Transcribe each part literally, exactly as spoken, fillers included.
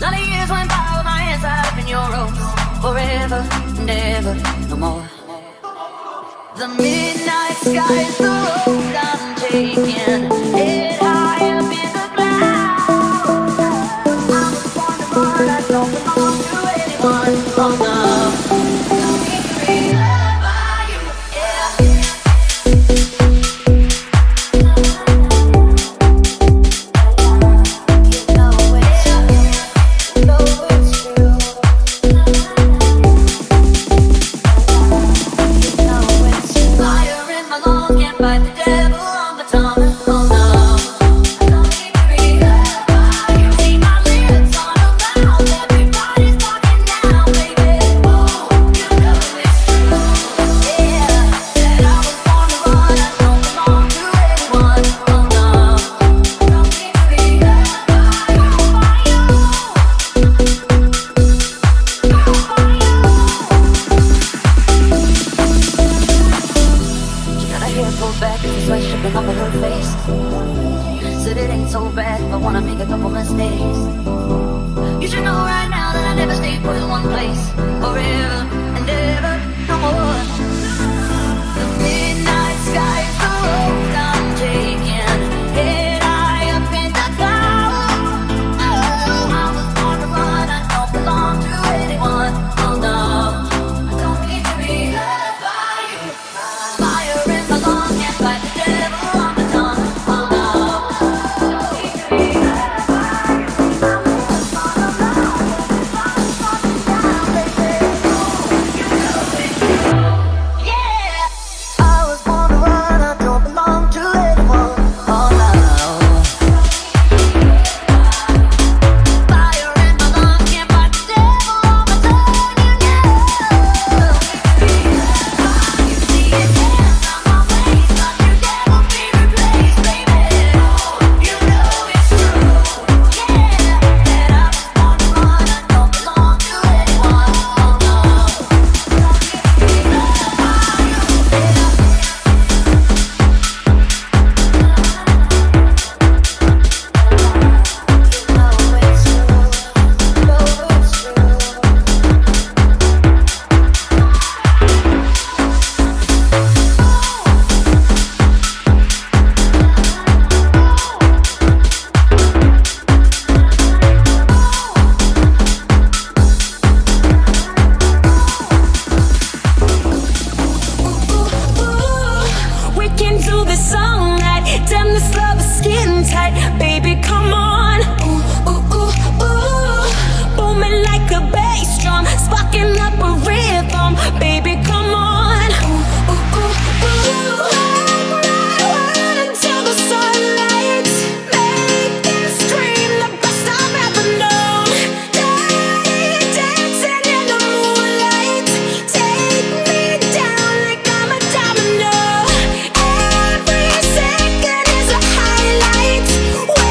Now the years went by with my hands tied up in your ropes. Forever and ever, no more. The midnight sky is the road I'm taking. Head high up in the clouds. I was born to run, I don't belong to anyone. Oh no. Every second is a highlight.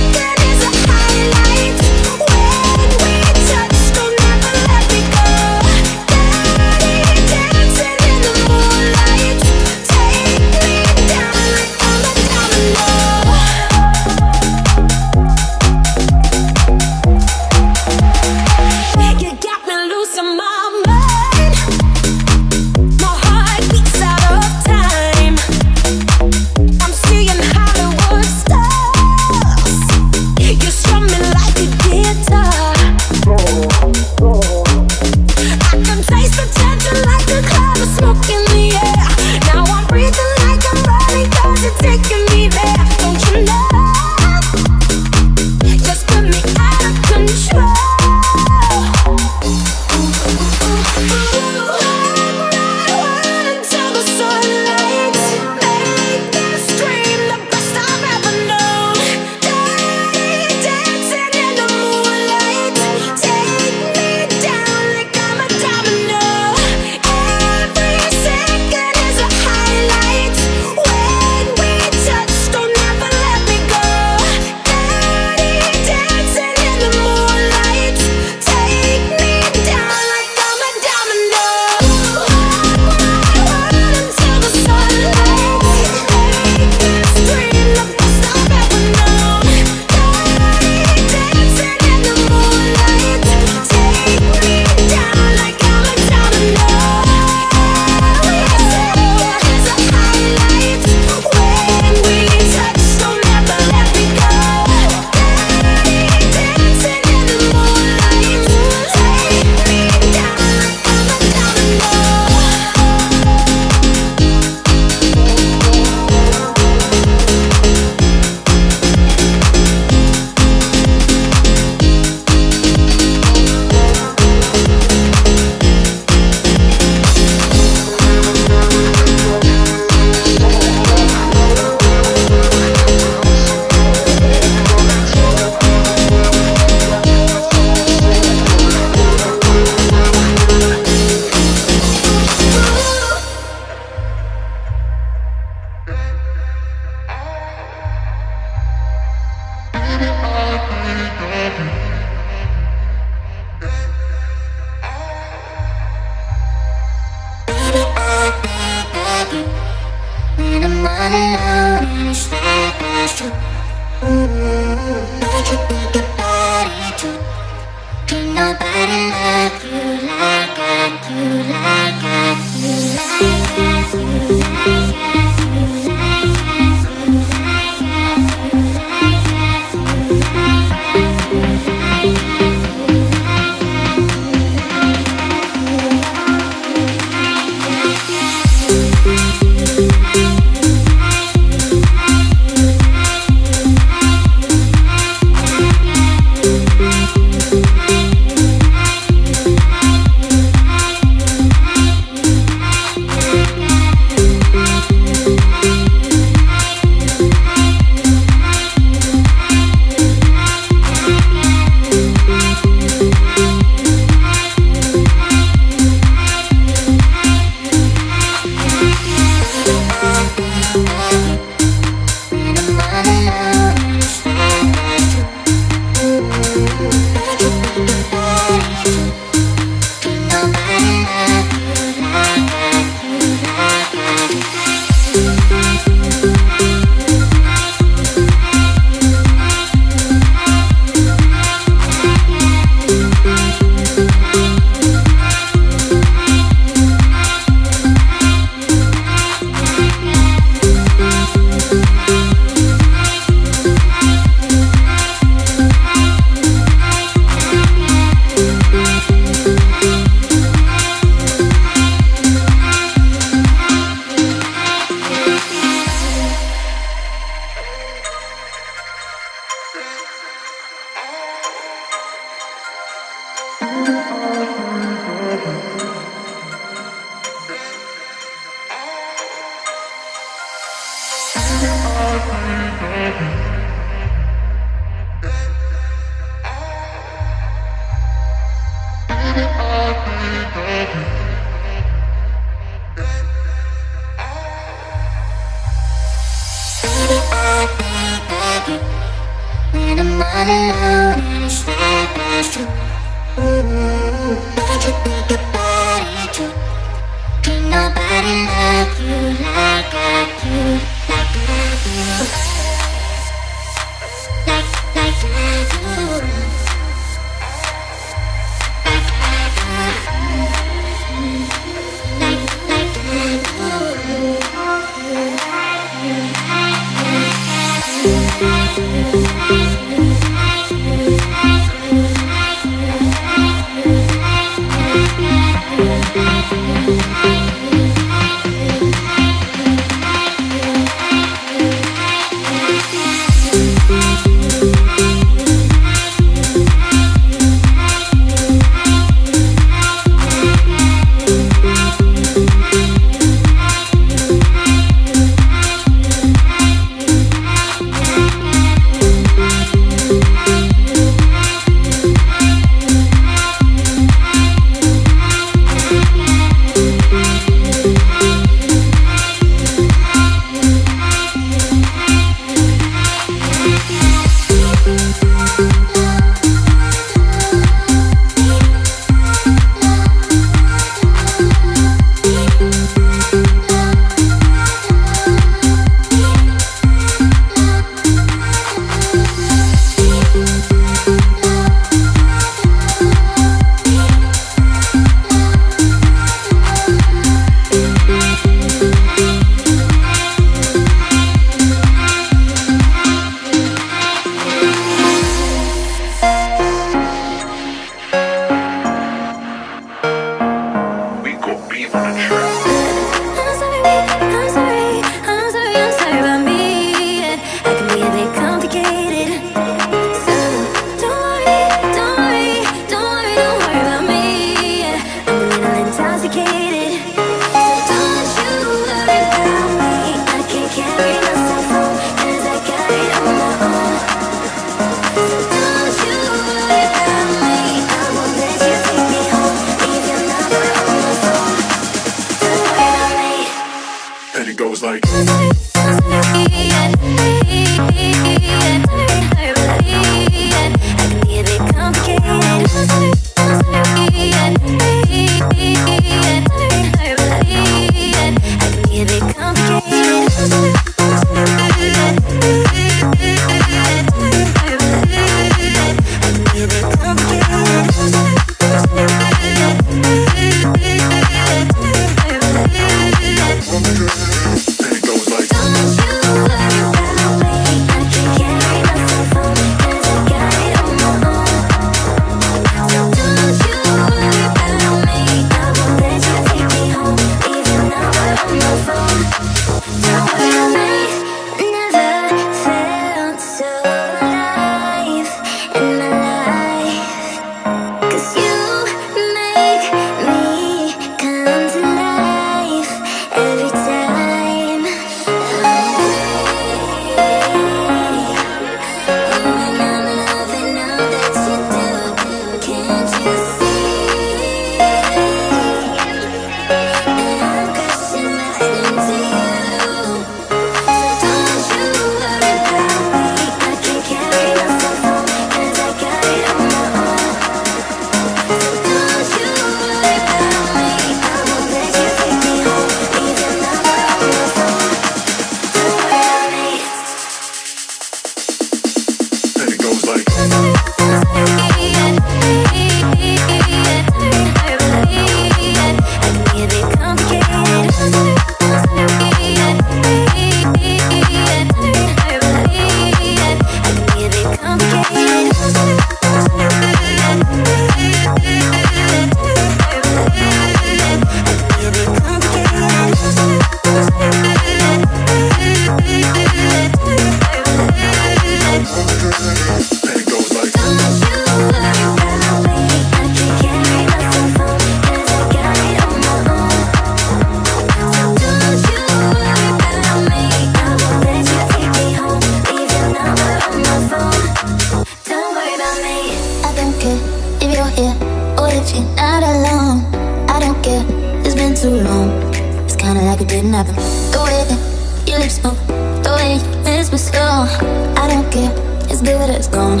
too long. It's kinda like it didn't happen. The way that your lips move, the way you whisper slow. I don't care, it's good as gone.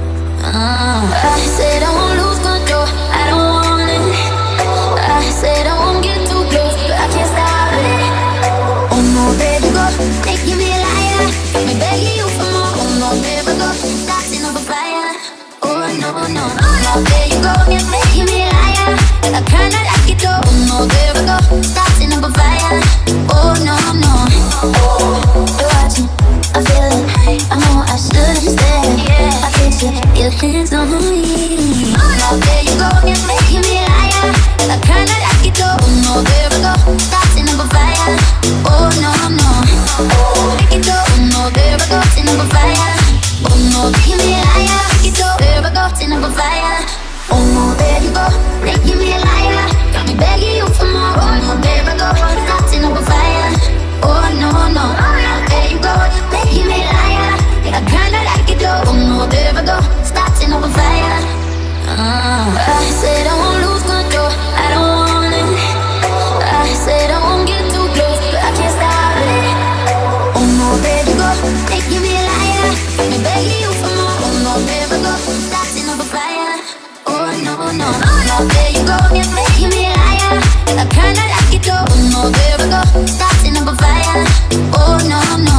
uh, I said I won't lose control, I don't want it. I said I won't get too close, but I can't stop it. Oh no, baby, go, making me a liar. Got me begging you for more. Oh no, baby, go, starting up a fire. Oh no, no, oh no, there you go, you're making me a liar. I kinda like it though. Oh no, baby, go, starting up a fire. Oh no, no, you're watching, I feel it. I know I should've stayed. I picture your hands on me. Oh no, there you go, you're making me a liar. I kinda like it though. Oh no, baby, go, starting up a fire. Oh no, no, make it though. Oh no, baby, go, starting up a fire. Oh no, making me a liar. Make it though, baby, go, starting up a fire. Oh no, there you go, making me a liar. Got me begging you for more. Oh no, baby, go, starting up a fire. Oh no, no, oh no, there you go, making me a liar. I kinda like it though. Oh no, baby, go, starting up a fire. uh, I said I won't lose control, I don't want it. I said I won't get too close, but I can't stop it. Oh no, baby, go, making me a liar. Got me begging you for more. Oh no, baby, go, starting up a fire. Oh no, no, oh no, there you go, you're making me a liar. I kinda like it though. Oh no, baby, go, starting up a fire. Oh no, no,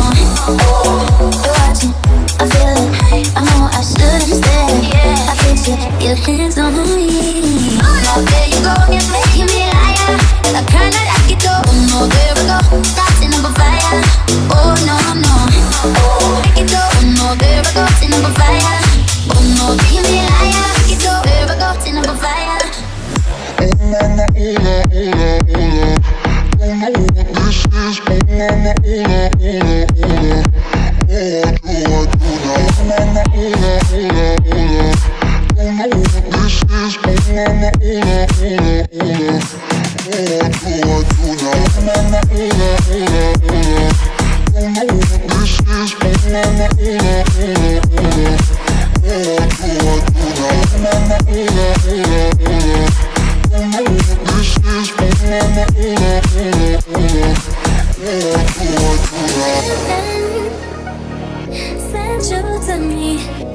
you're watching, I feel it. I know I should've stayed. I picture your hands on me. Oh no, there you go, you're making me a liar. I kinda like it though. Oh no, baby, go, starting up a fire. Oh no, no, make it though. Oh no, baby, go, starting up a fire. Oh no, making me a liar. Make it though, baby, go, starting up a fire. Oh na na, oh na, oh na, oh na. Don't know what this is. Oh na na, oh na, oh na, oh na. Oh, I do, I do now. Oh na na, oh na, oh na, oh na. Don't know what this is. Oh na na, oh na, oh na, oh na. Oh, I do, I do now. Oh na na, oh na, oh na, oh na. Don't know what this is. Oh na na, oh na, oh na, oh na. Oh, I do, I do now. Oh na na, oh na, oh na, oh na. Don't know what this is. Oh na na, oh na, oh na, oh na. Oh, I do, I do now. Send you to me.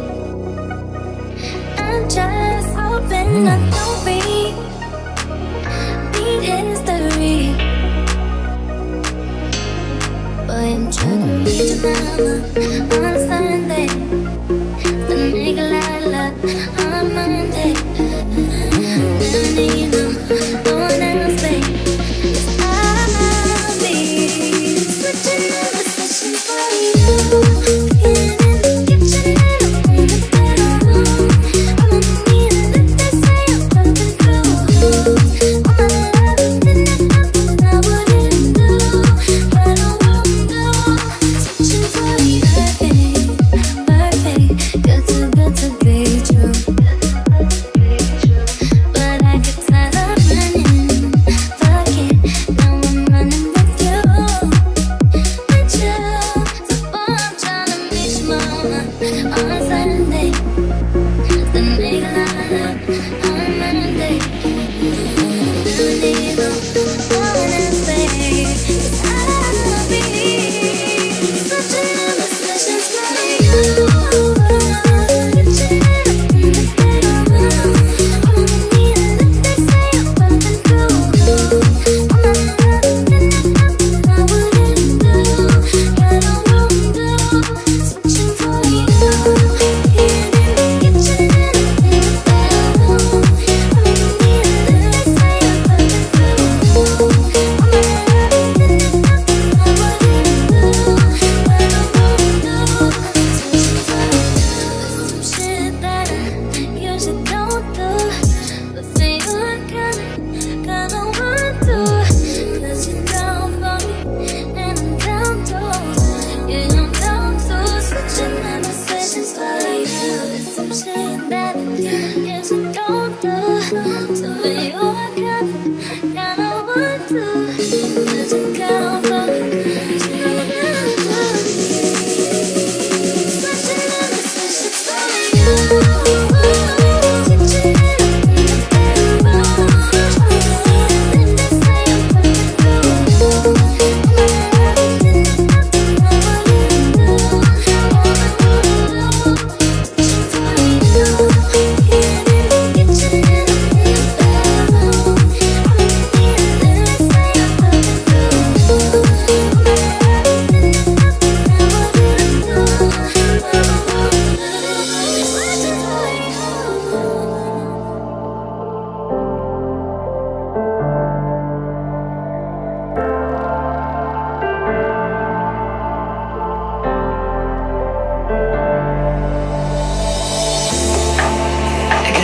I'm just hoping I don't read read history. Boy, I'm trying to read your mama on a Sunday, the nigga la la on Monday. Then you know no one else, babe. I'll be switching every session for you. Perfect, good to good to be true.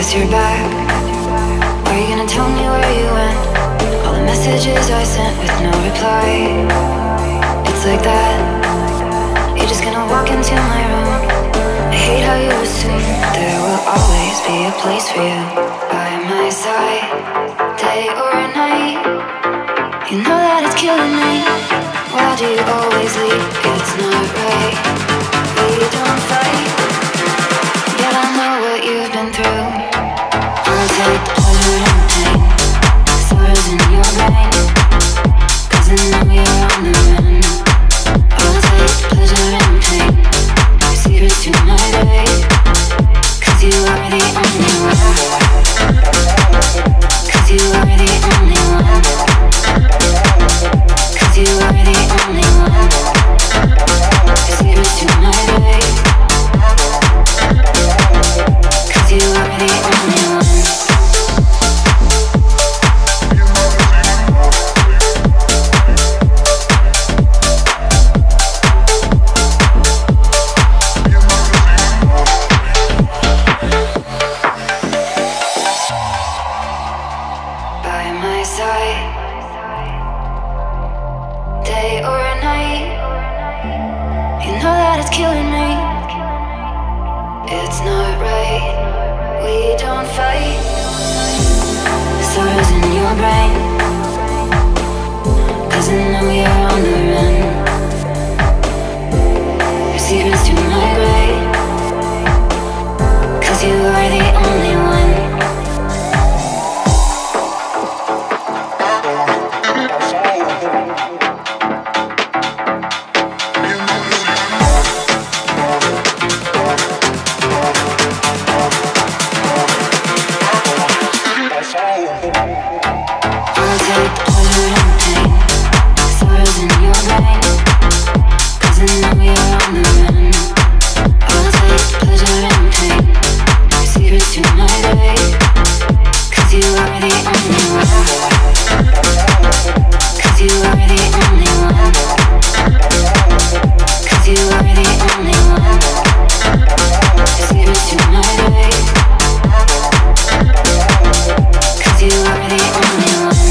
guess you're back. Are you gonna tell me where you went? All the messages I sent with no reply. It's like that. You're just gonna walk into my room. I hate how you assume there will always be a place for you by my side, day or night. You know that it's killing me. Why do you always leave? It's not right. We don't fight, yet I know what you've been through. I'll take pleasure and pain, sorrows in your brain, 'cause I know you're on the run. I'll take pleasure and pain, secrets to my grave, 'cause you are the only one. 'Cause you are the only one. 'Cause you are the only one. Secrets to my grave, 'cause you are the only one. By my side, day or night. You know that it's killing me. It's not right. We don't fight. Sorrows in your brain, 'cause I know you're on the run. Your secrets to my grave, 'cause you are the only one. I'll take pleasure and pain, sorrows in your brain, 'cause I know you're on the run. I'll take pleasure and pain, secrets to my grave, 'cause you are the only one. 'Cause you are the only one. 'Cause you are the only one. Secrets to my grave, 'cause you are the only one.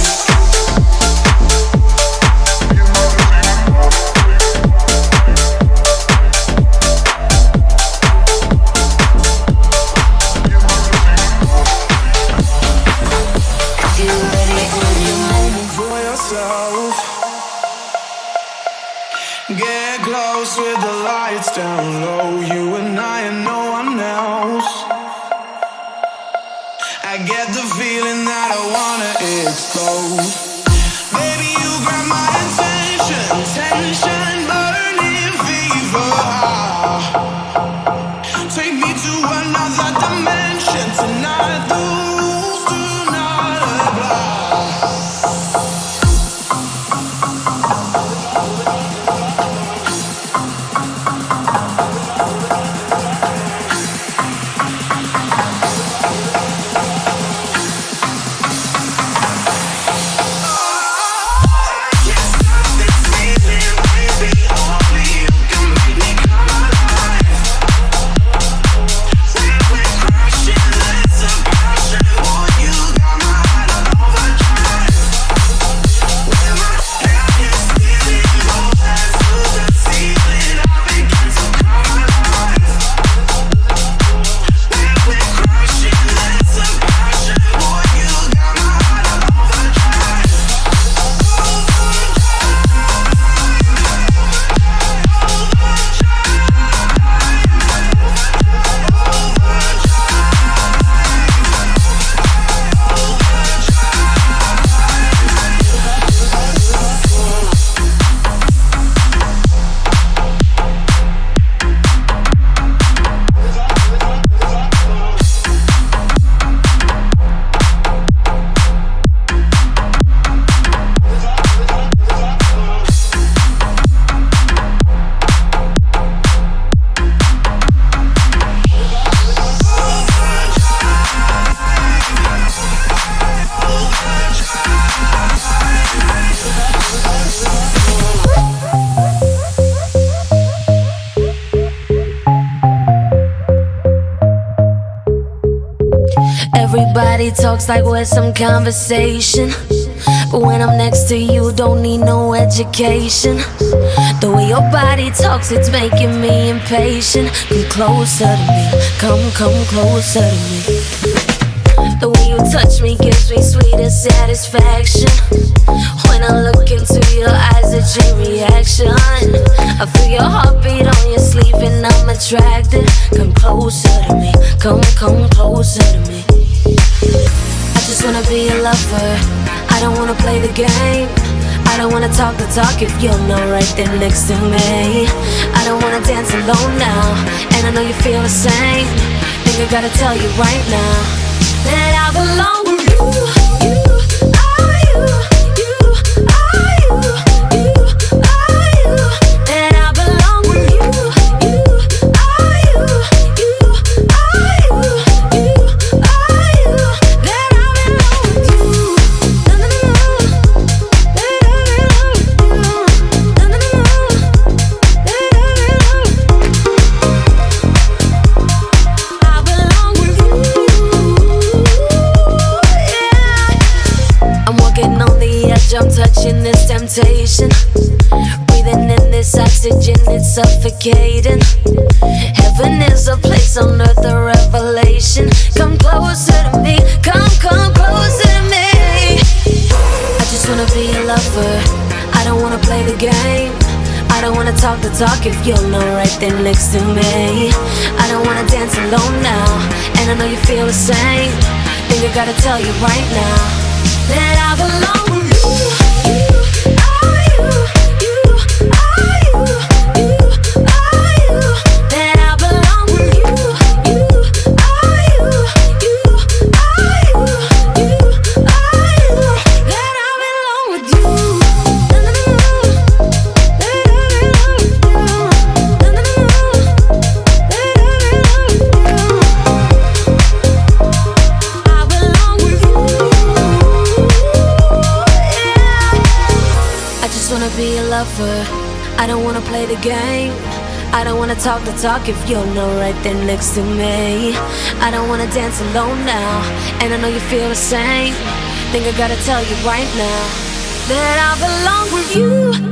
Get close with the lights down low. You and I and no one else. I get the feeling that I wanna explode. Baby, you grab my attention, tension, burning fever. Take me to another dimension tonight. The rules do not apply. Passion. Everybody talks like we're some conversation, but when I'm next to you, don't need no education. The way your body talks, it's making me impatient. Come closer to me, come, come closer to me. The way you touch me gives me sweetest satisfaction. When I look into your eyes, a chain reaction. I feel your heartbeat on your sleeve and I'm attracted. Come closer to me, come, come closer to me. I just wanna be a lover, I don't wanna play the game. I don't wanna talk the talk if you're not right there next to me. I don't wanna dance alone now, and I know you feel the same. Think I gotta tell you right now that I belong with you. You are you, you are you, you are you. That I belong with you. You are you, you are you, you are you. That I belong with you. Na na na na. That I belong with you. Na na na na. That I belong. I belong with you. I'm walking on the edge, I'm touching this temptation. Breathing in this oxygen, it's suffocating. Heaven is a place on earth, a revelation. Come closer to me, come, come closer to me. I just wanna be a lover, I don't wanna play the game. I don't wanna talk the talk if you're not right there next to me. I don't wanna dance alone now, and I know you feel the same. Think I gotta tell you right now that I belong with you. You are you, you are you, you are you. That I belong with you. You are you, you are you, you are you. That I belong with you. Na na na na. That I belong with you. Na na na na. That I belong with you. I belong with you. I just wanna be a lover, I don't wanna play the game. I don't wanna talk the talk if you're not right there next to me. I don't wanna dance alone now, and I know you feel the same. Think I gotta tell you right now that I belong with you.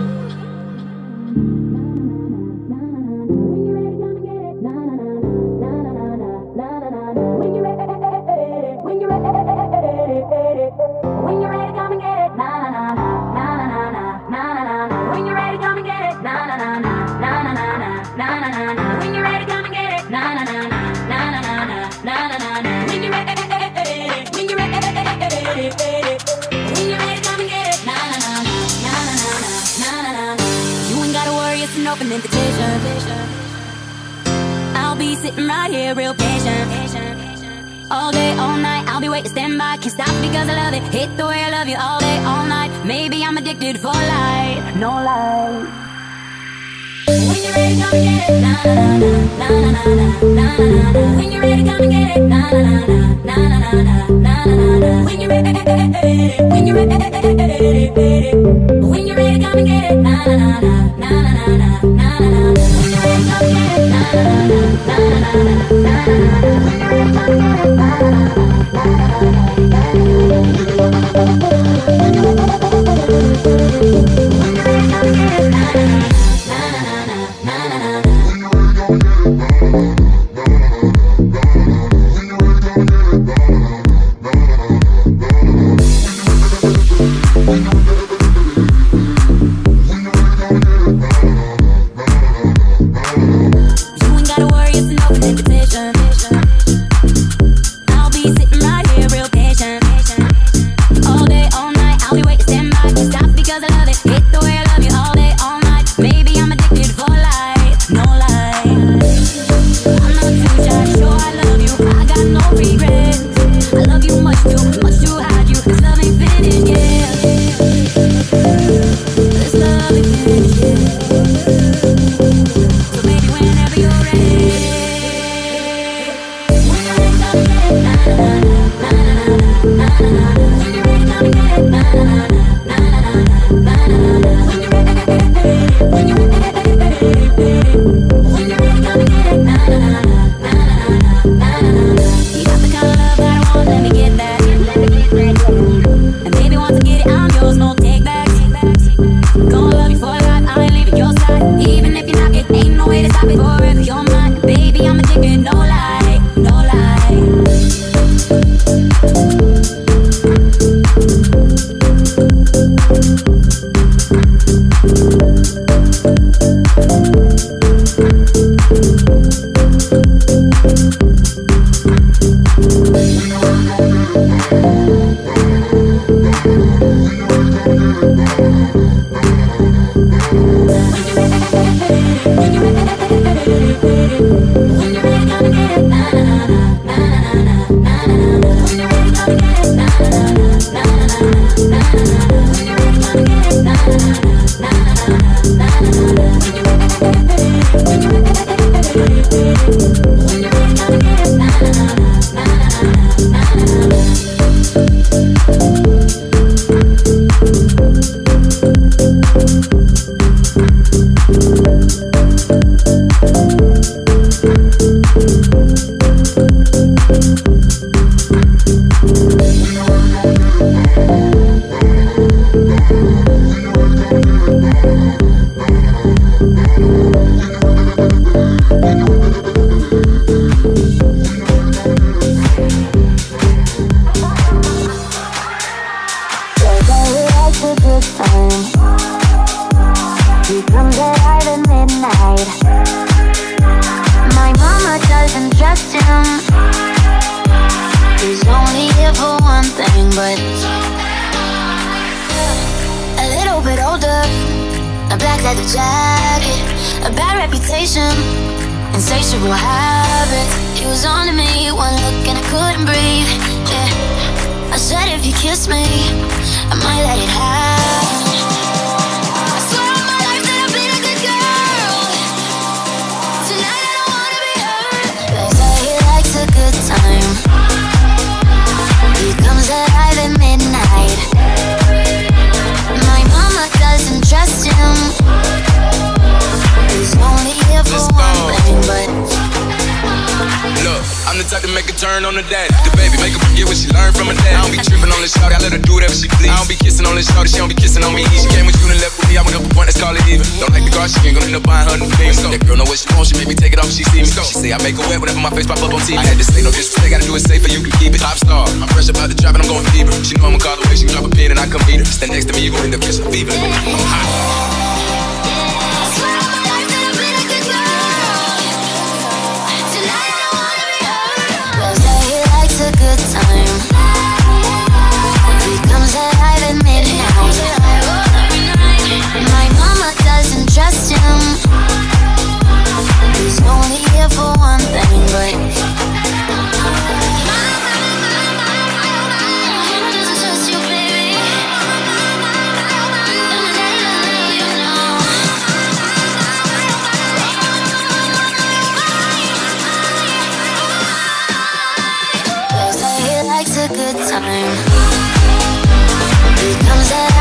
Open invitation. I'll be sitting right here real patient. All day, all night, I'll be waiting, stand by. Can't stop because I love it. Hit the way I love you all day, all night. Maybe I'm addicted for life. No lie. When you're ready, come and get it. Na na na na na na na na na. When you're ready, come and get it. Na na na na na na na na na. When you're ready, when you're ready, when you're ready, come and get it. Na na na na na na na na na. When you're ready, come and get it. Na na na na na na na na. When you're ready, come and get it. Na na na na You got the kind of love that I Good time. It comes out